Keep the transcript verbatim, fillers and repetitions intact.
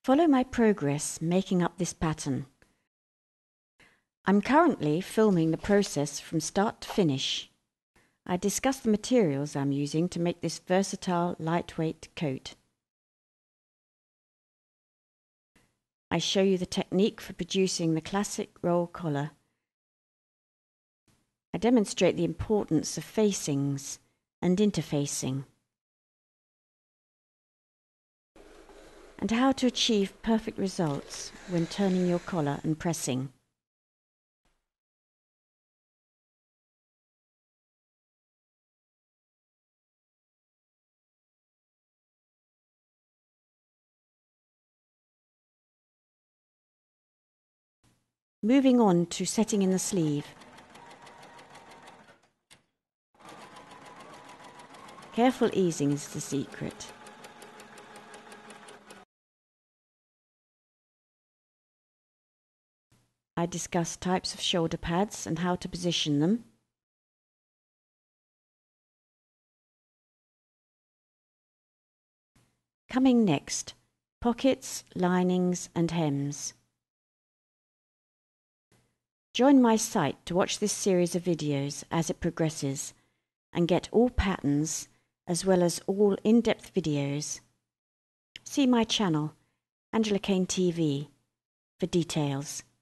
Follow my progress making up this pattern. I'm currently filming the process from start to finish. I discuss the materials I'm using to make this versatile, lightweight coat. I show you the technique for producing the classic roll collar. I demonstrate the importance of facings and interfacing, and how to achieve perfect results when turning your collar and pressing. Moving on to setting in the sleeve. Careful easing is the secret. I discuss types of shoulder pads and how to position them. Coming next, pockets, linings and hems. Join my site to watch this series of videos as it progresses and get all patterns as well as all in-depth videos. See my channel, Angela Kane T V, for details.